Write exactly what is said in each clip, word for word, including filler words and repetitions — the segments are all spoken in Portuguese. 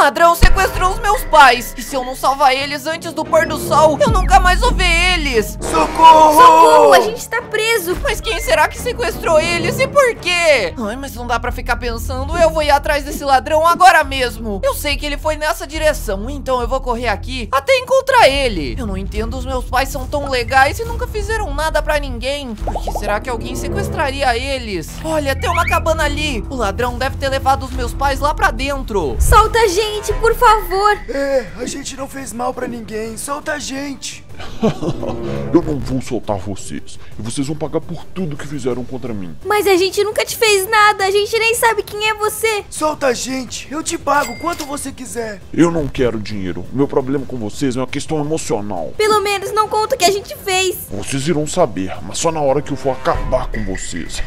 ladrão sequestrou os meus pais. E se eu não salvar eles antes do pôr do sol, eu nunca mais vou ver eles. Socorro! Socorro, a gente tá preso. Mas quem será que sequestrou eles e por quê? Ai, mas não dá pra ficar pensando. Eu vou ir atrás desse ladrão agora mesmo. Eu sei que ele foi nessa direção, então eu vou correr aqui até encontrar ele. Eu não entendo, os meus pais são tão legais e nunca fizeram nada pra ninguém. Por que será que alguém sequestraria eles? Olha, tem uma cabana ali. O ladrão deve ter levado os meus pais lá pra dentro. Solta a gente, por favor. É, a gente não fez mal pra ninguém. Solta a gente. Eu não vou soltar vocês. E vocês vão pagar por tudo que fizeram contra mim. Mas a gente nunca te fez nada. A gente nem sabe quem é você. Solta a gente. Eu te pago quanto você quiser. Eu não quero dinheiro. O meu problema com vocês é uma questão emocional. Pelo menos não conta o que a gente fez. Vocês irão saber, mas só na hora que eu for acabar com vocês.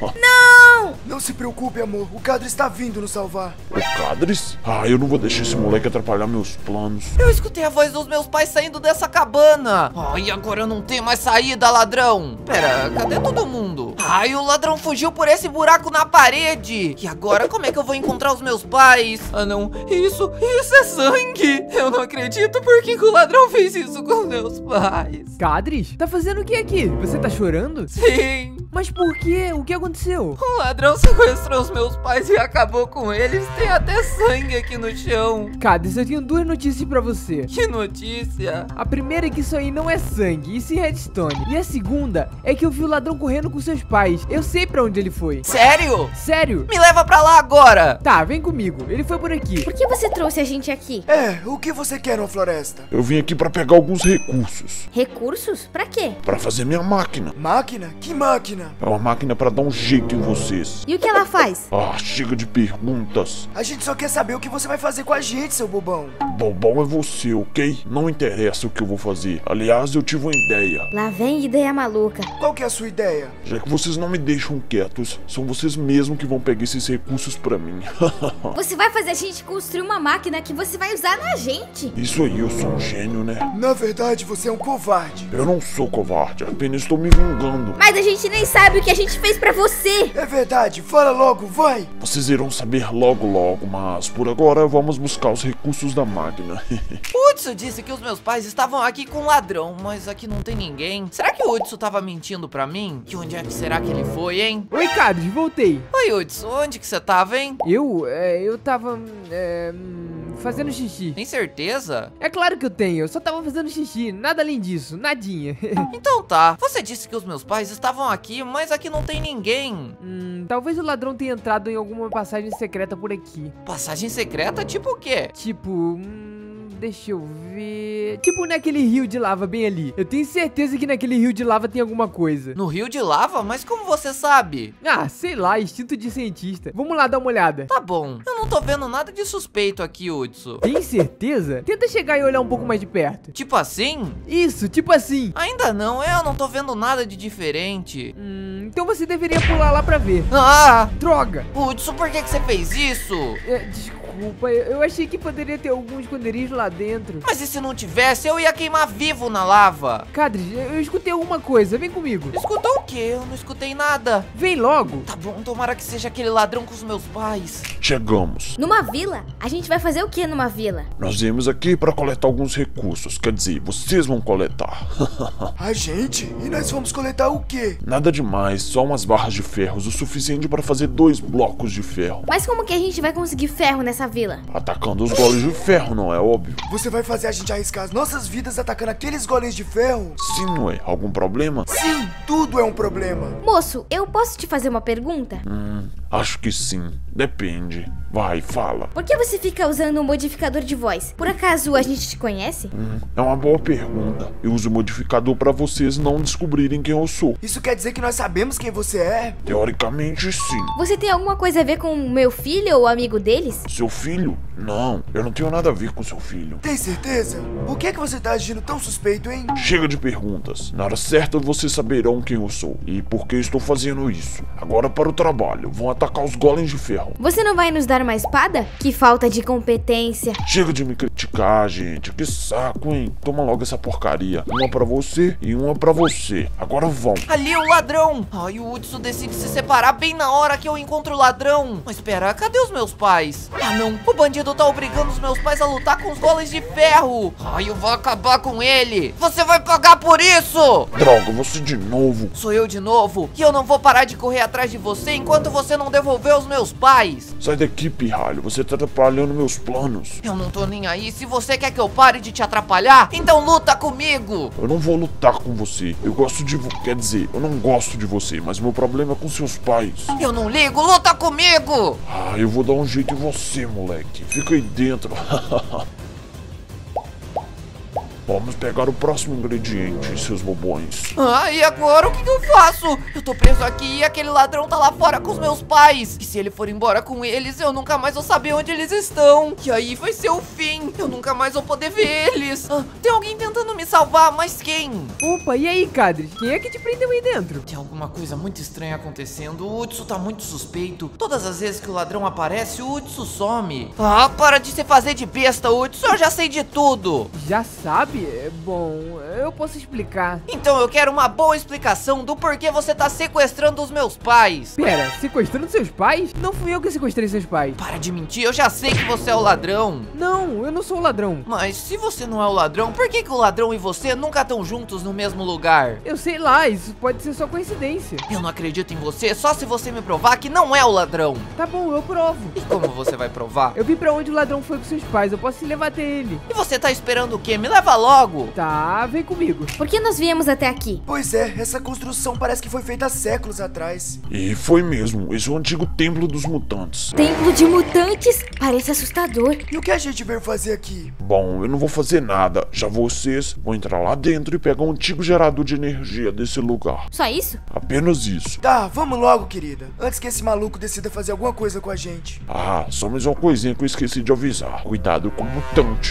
Não! Não se preocupe, amor. O Cadre está vindo nos salvar. O Cadres? Ah, eu não vou deixar esse moleque atrapalhar meus planos. Eu escutei a voz dos meus pais saindo dessa cabana. Ai, agora eu não tenho mais saída, ladrão. Pera, cadê todo mundo? Ai, o ladrão fugiu por esse buraco na parede. E agora, como é que eu vou encontrar os meus pais? Ah, não. Isso, isso é sangue. Eu não acredito. Por que, que o ladrão fez isso com meus pais? Cadres, tá fazendo o que aqui? Você tá chorando? Sim. Mas por quê? O que aconteceu? O ladrão sequestrou os meus pais e acabou com eles. Tem até sangue aqui no chão. Cadres, eu tenho duas notícias pra você. Que notícia? A primeira é que isso aí não é sangue, isso é redstone. E a segunda é que eu vi o ladrão correndo com seus pais. Eu sei pra onde ele foi. Sério? Sério? Me leva pra lá agora. Tá, vem comigo. Ele foi por aqui. Por que você trouxe a gente aqui? É, o que você quer numa floresta? Eu vim aqui pra pegar alguns recursos. Recursos? Pra quê? Pra fazer minha máquina. Máquina? Que máquina? É uma máquina pra dar um jeito em vocês. E o que ela faz? Ah, chega de perguntas. A gente só quer saber o que você vai fazer com a gente, seu bobão. Bobão é você, ok? Não interessa o que eu vou fazer. Aliás, eu tive uma ideia. Lá vem ideia maluca. Qual que é a sua ideia? Já que vocês não me deixam quietos, são vocês mesmos que vão pegar esses recursos pra mim. Você vai fazer a gente construir uma máquina que você vai usar na gente. Isso aí, eu sou um gênio, né? Na verdade, você é um covarde. Eu não sou covarde, apenas estou me vingando. Mas a gente nem sabe o que a gente fez pra você. É verdade, fala logo, vai. Vocês irão saber logo logo, mas por agora vamos buscar os recursos da máquina. O Hudson disse que os meus pais estavam aqui com um ladrão, mas aqui não tem ninguém. Será que o Hudson tava mentindo pra mim? E onde é que será que ele foi, hein? Oi, Cadres, voltei. Oi, Hudson, onde que você tava, hein? Eu, é, eu tava, é, hum, fazendo xixi. Tem certeza? É claro que eu tenho, eu só tava fazendo xixi, nada além disso, nadinha. Então tá, você disse que os meus pais estavam aqui, mas aqui não tem ninguém. hum, talvez o ladrão tenha entrado em alguma passagem secreta por aqui. Passagem secreta? Tipo o quê? Tipo, hum, deixa eu ver... Tipo naquele rio de lava bem ali. Eu tenho certeza que naquele rio de lava tem alguma coisa. No rio de lava? Mas como você sabe? Ah, sei lá, instinto de cientista. Vamos lá dar uma olhada. Tá bom, eu não tô vendo nada de suspeito aqui, Hudson. Tem certeza? Tenta chegar e olhar um pouco mais de perto. Tipo assim? Isso, tipo assim. Ainda não, eu não tô vendo nada de diferente. Hum, então você deveria pular lá pra ver. Ah! Droga! Hudson, por que que você fez isso? É, desculpa, eu eu achei que poderia ter algum esconderijo lá dentro. Mas e se não tivesse, eu ia queimar vivo na lava. Cadres, eu eu escutei alguma coisa, vem comigo. Escutou o quê? Eu não escutei nada. Vem logo. Tá bom, tomara que seja aquele ladrão com os meus pais. Chegamos. Numa vila? A gente vai fazer o que numa vila? Nós viemos aqui para coletar alguns recursos, quer dizer, vocês vão coletar. A gente? E nós vamos coletar o quê? Nada demais, só umas barras de ferros, o suficiente para fazer dois blocos de ferro. Mas como que a gente vai conseguir ferro nessa vila? Atacando os golems de ferro, não é óbvio? Você vai fazer a gente arriscar as nossas vidas atacando aqueles golems de ferro? Sim, não é? Algum problema? Sim, tudo é um problema. Moço, eu posso te fazer uma pergunta? Hum, acho que sim. Depende. Vai, fala. Por que você fica usando um modificador de voz? Por acaso a gente te conhece? Hum, é uma boa pergunta. Eu uso o modificador para vocês não descobrirem quem eu sou. Isso quer dizer que nós sabemos quem você é? Teoricamente, sim. Você tem alguma coisa a ver com o meu filho ou amigo deles? Seu filho? Não, eu não tenho nada a ver com seu filho. Tem certeza? Por que que você tá agindo tão suspeito, hein? Chega de perguntas. Na hora certa vocês saberão quem eu sou e por que estou fazendo isso. Agora para o trabalho. Vão atacar os golems de ferro. Você não vai nos dar uma espada? Que falta de competência. Chega de me criticar, gente. Que saco, hein? Toma logo essa porcaria. Uma pra você e uma pra você. Agora vão. Ali o ladrão. Ai, o Hudson decide se separar bem na hora que eu encontro o ladrão. Mas espera, cadê os meus pais? Ah, não. O bandido tá obrigando os meus pais a lutar com os golems de ferro. Ai, eu vou acabar com ele. Você vai pagar por isso. Droga, você de novo. Sou eu de novo. E eu não vou parar de correr atrás de você enquanto você não devolver os meus pais. Sai daqui, pirralho. Você tá atrapalhando meus planos. Eu não tô nem aí. Se você quer que eu pare de te atrapalhar, então luta comigo. Eu não vou lutar com você. Eu gosto de você. Quer dizer, eu não gosto de você, mas meu problema é com seus pais. Eu não ligo. Luta comigo. Ah, eu vou dar um jeito em você, moleque. Fica aí dentro. Vamos pegar o próximo ingrediente, seus bobões. Ah, e agora o que, que eu faço? Eu tô preso aqui e aquele ladrão tá lá fora com os meus pais. E se ele for embora com eles, eu nunca mais vou saber onde eles estão. E aí vai ser o fim. Eu nunca mais vou poder ver eles. Ah, tem alguém tentando me salvar, mas quem? Opa, e aí, Cadris? Quem é que te prendeu aí dentro? Tem alguma coisa muito estranha acontecendo. O Hudson tá muito suspeito. Todas as vezes que o ladrão aparece, o Hudson some. Ah, para de se fazer de besta, Hudson. Eu já sei de tudo. Já sabe? Bom, eu posso explicar. Então eu quero uma boa explicação do porquê você tá sequestrando os meus pais. Pera, sequestrando seus pais? Não fui eu que sequestrei seus pais. Para de mentir, eu já sei que você é o ladrão. Não, eu não sou o ladrão. Mas se você não é o ladrão, por que, que o ladrão e você nunca estão juntos no mesmo lugar? Eu sei lá, isso pode ser só coincidência. Eu não acredito em você só se você me provar que não é o ladrão. Tá bom, eu provo. E como você vai provar? Eu vi pra onde o ladrão foi com seus pais, eu posso te levar até ele. E você tá esperando o quê? Me leva logo. Tá, vem comigo. Por que nós viemos até aqui? Pois é, essa construção parece que foi feita há séculos atrás. E foi mesmo. Esse é o antigo templo dos mutantes. Templo de mutantes? Parece assustador. E o que a gente veio fazer aqui? Bom, eu não vou fazer nada. Já vocês vão entrar lá dentro e pegar um antigo gerador de energia desse lugar. Só isso? Apenas isso. Tá, vamos logo, querida. Antes que esse maluco decida fazer alguma coisa com a gente. Ah, só mais uma coisinha que eu esqueci de avisar. Cuidado com o mutante.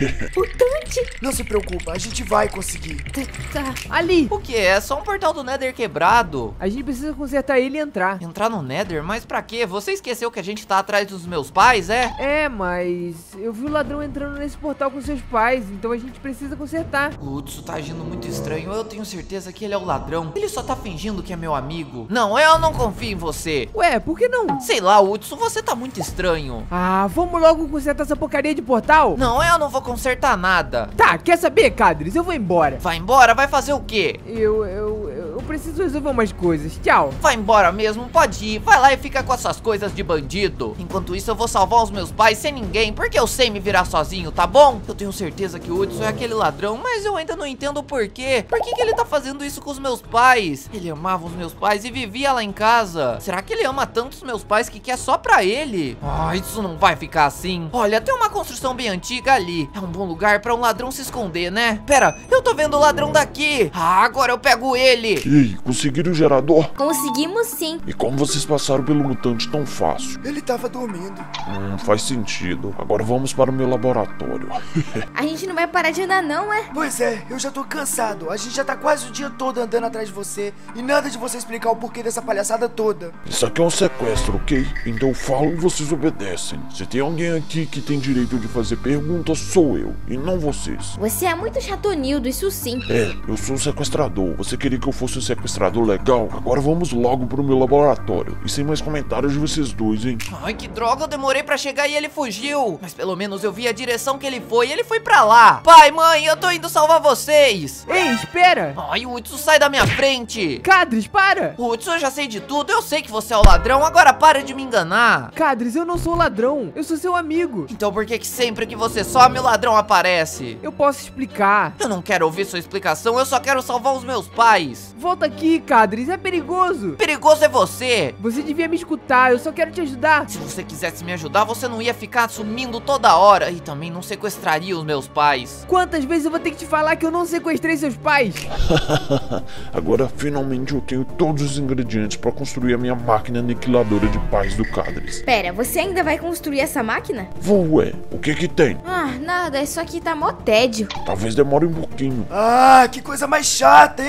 Mutante? Não se preocupa, a gente vai conseguir. Tá. Ali! O que? É só um portal do Nether quebrado. A gente precisa consertar ele e entrar. Entrar no Nether? Mas pra quê? Você esqueceu que a gente tá atrás dos meus pais, é? É, mas eu vi o ladrão entrando nesse portal com seus pais, então a gente precisa consertar. O Hudson tá agindo muito estranho. Eu tenho certeza que ele é o ladrão. Ele só tá fingindo que é meu amigo. Não, eu não confio em você. Ué, por que não? Sei lá, Hudson, você tá muito estranho. Ah, vamos logo consertar essa porcaria de portal? Não, eu não vou consertar nada. Tá, quer saber, Cadris? Eu vou embora. Vai embora, vai fazer o quê? Eu, eu, eu preciso resolver umas coisas. Tchau. Vai embora mesmo, pode ir. Vai lá e fica com as suas coisas de bandido. Enquanto isso, eu vou salvar os meus pais sem ninguém, porque eu sei me virar sozinho, tá bom? Eu tenho certeza que o Hudson é aquele ladrão, mas eu ainda não entendo o porquê. Por que, que ele tá fazendo isso com os meus pais? Ele amava os meus pais e vivia lá em casa. Será que ele ama tanto os meus pais que quer só pra ele? Ah, isso não vai ficar assim. Olha, tem uma construção bem antiga ali. É um bom lugar pra um ladrão se esconder, né? Pera, eu tô vendo o ladrão daqui. Ah, agora eu pego ele. E aí, conseguiram o gerador? Conseguimos sim. E como vocês passaram pelo mutante tão fácil? Ele tava dormindo. Hum, faz sentido. Agora vamos para o meu laboratório. A gente não vai parar de andar não, é? Pois é, eu já tô cansado. A gente já tá quase o dia todo andando atrás de você. E nada de você explicar o porquê dessa palhaçada toda. Isso aqui é um sequestro, ok? Então eu falo e vocês obedecem. Se tem alguém aqui que tem direito de fazer perguntas, sou eu, e não vocês. Você é muito chatonildo, isso sim. É, eu sou um sequestrador. Você queria que eu fosse um sequestrador legal? Agora vamos logo pro meu laboratório. E sem mais comentários de vocês dois, hein? Ai, que droga, eu demorei pra chegar e ele fugiu. Mas pelo menos eu vi a direção que ele foi e ele foi pra lá. Pai, mãe, eu tô indo salvar vocês. Ei, espera! Ai, o Hudson, sai da minha frente. Cadris, para! Hudson, eu já sei de tudo. Eu sei que você é o ladrão. Agora para de me enganar. Cadris, eu não sou ladrão. Eu sou seu amigo. Então por que que sempre que você some, o ladrão aparece? Eu posso explicar. Eu não quero ouvir sua explicação. Eu só quero salvar os meus pais. Volta aqui, Cadris. É perigoso. Perigoso é você. Você devia me escutar. Eu só quero te ajudar. Se você quisesse me ajudar, você não ia ficar sumindo toda hora. E também não sequestraria os meus pais. Quantas vezes eu vou ter que te falar que eu não sequestrei seus pais? Agora finalmente eu tenho todos os ingredientes para construir a minha máquina aniquiladora de pais do Cadris. Pera, você ainda vai construir essa máquina? Vou, ué. O que que tem? Ah, nada. Isso aqui tá mó tédio. Talvez demore um pouquinho. Ah, que coisa mais chata, hein?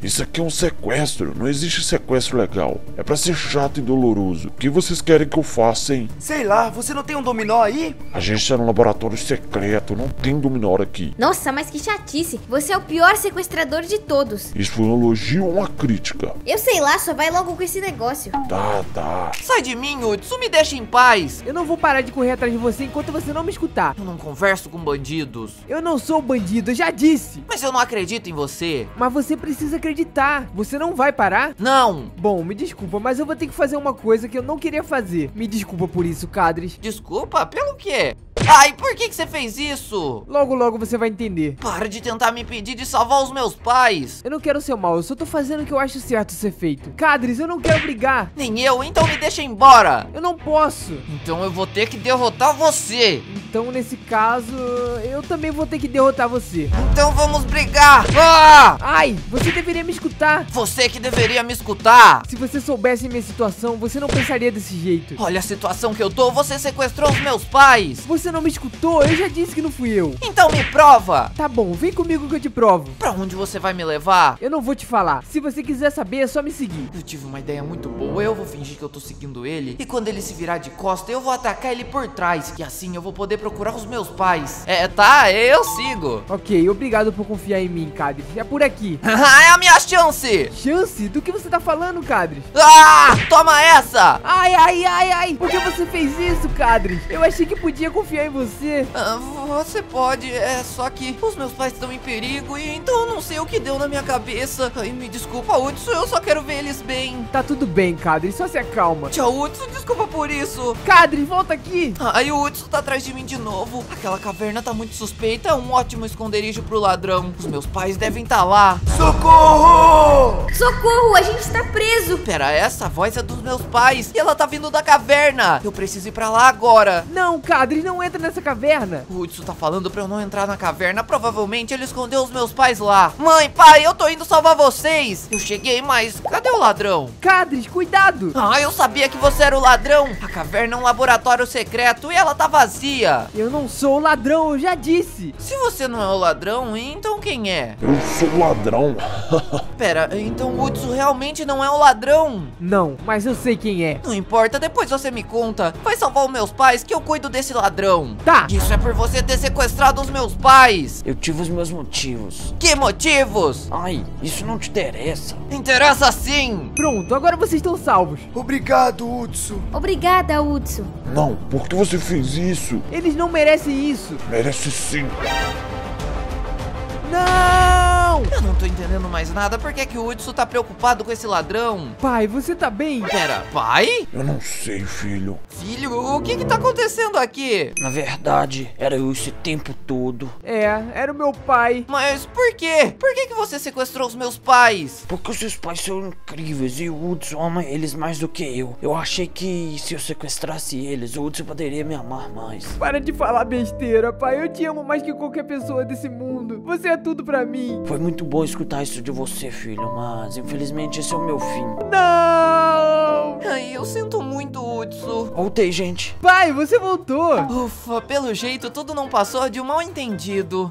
Isso aqui é um sequestro, não existe sequestro legal. É pra ser chato e doloroso. O que vocês querem que eu faça, hein? Sei lá, você não tem um dominó aí? A gente tá no laboratório secreto, não tem dominó aqui. Nossa, mas que chatice. Você é o pior sequestrador de todos. Isso foi um elogio ou uma crítica? Eu sei lá, só vai logo com esse negócio. Tá, tá. Sai de mim, Hudson, me deixa em paz. Eu não vou parar de correr atrás de você enquanto você não me escutar. Eu não converso com bandidos. Eu não sou bandido, eu já disse. Mas eu não acredito em você. Mas você precisa acreditar. Você não vai parar? Não. Bom, me desculpa, mas eu vou ter que fazer uma coisa que eu não queria fazer. Me desculpa por isso, Cadres. Desculpa? Pelo quê? Ai, por que que você fez isso? Logo, logo você vai entender. Para de tentar me impedir de salvar os meus pais. Eu não quero seu mal, eu só tô fazendo o que eu acho certo ser feito. Cadres, eu não quero brigar. Nem eu, então me deixa embora. Eu não posso. Então eu vou ter que derrotar você. Então, nesse caso, eu também vou ter que derrotar você. Então vamos brigar. Ah! Ai, você deveria me escutar. Você que deveria me escutar. Se você soubesse minha situação, você não pensaria desse jeito. Olha a situação que eu tô, você sequestrou os meus pais. Você não me escutou, eu já disse que não fui eu. Então me prova. Tá bom, vem comigo que eu te provo. Pra onde você vai me levar? Eu não vou te falar. Se você quiser saber, é só me seguir. Eu tive uma ideia muito boa, eu vou fingir que eu tô seguindo ele. E quando ele se virar de costa, eu vou atacar ele por trás. E assim eu vou poder procurar os meus pais. É, tá, eu sigo. Ok, obrigado por confiar em mim, Cadres. É por aqui. É a minha chance. Chance? Do que você tá falando, Cadres? Ah, toma essa. Ai, ai, ai, ai. Por que você fez isso, Cadres? Eu achei que podia confiar em você. Ah, você pode, é só que os meus pais estão em perigo e então eu não sei o que deu na minha cabeça. Ai, me desculpa, Hudson, eu só quero ver eles bem. Tá tudo bem, Cadres, só se acalma. Tchau, Hudson, desculpa por isso. Cadres, volta aqui. Ai, o Hudson tá atrás de mim de novo. Aquela caverna tá muito suspeita, é um ótimo esconderijo pro ladrão. Os meus pais devem estar lá. Socorro! Socorro, a gente tá preso. Pera, essa voz é dos meus pais e ela tá vindo da caverna. Eu preciso ir pra lá agora. Não, Cadres, não entra nessa caverna. O Hudson tá falando pra eu não entrar na caverna. Provavelmente ele escondeu os meus pais lá. Mãe, pai, eu tô indo salvar vocês. Eu cheguei, mas cadê o ladrão? Cadres, cuidado. Ah, eu sabia que você era o ladrão. A caverna é um laboratório secreto e ela tá vazia. Eu não sou o ladrão, eu já disse. Se você não é o ladrão, então quem é? Eu sou o ladrão. Pera, então o Hudson realmente não é o ladrão? Não, mas eu sei quem é. Não importa, depois você me conta. Vai salvar os meus pais que eu cuido desse ladrão. Tá. Isso é por você ter sequestrado os meus pais. Eu tive os meus motivos. Que motivos? Ai, isso não te interessa. Interessa sim. Pronto, agora vocês estão salvos. Obrigado, Hudson. Obrigada, Hudson. Não, por que você fez isso? Eles não merecem isso. Merece sim. Não! Eu não tô entendendo mais nada. Por que que o Hudson tá preocupado com esse ladrão? Pai, você tá bem? Pera, pai? Eu não sei, filho. Filho, o que que tá acontecendo aqui? Na verdade, era eu esse tempo todo. É, era o meu pai. Mas por quê? Por que que você sequestrou os meus pais? Porque os seus pais são incríveis e o Hudson ama eles mais do que eu. Eu achei que se eu sequestrasse eles, o Hudson poderia me amar mais. Para de falar besteira, pai. Eu te amo mais que qualquer pessoa desse mundo. Você é tudo pra mim. Foi muito bom escutar isso de você, filho, mas infelizmente esse é o meu fim. Não! Ai, eu sinto muito, Hudson. Voltei, gente. Pai, você voltou. Ufa, pelo jeito tudo não passou de um mal entendido.